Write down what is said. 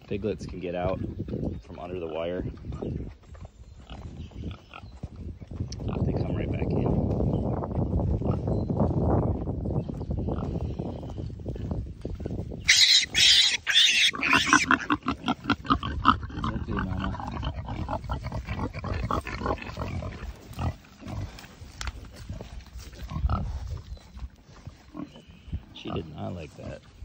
Piglets can get out from under the wire. They come right back in. Okay, Mama. She did not like that.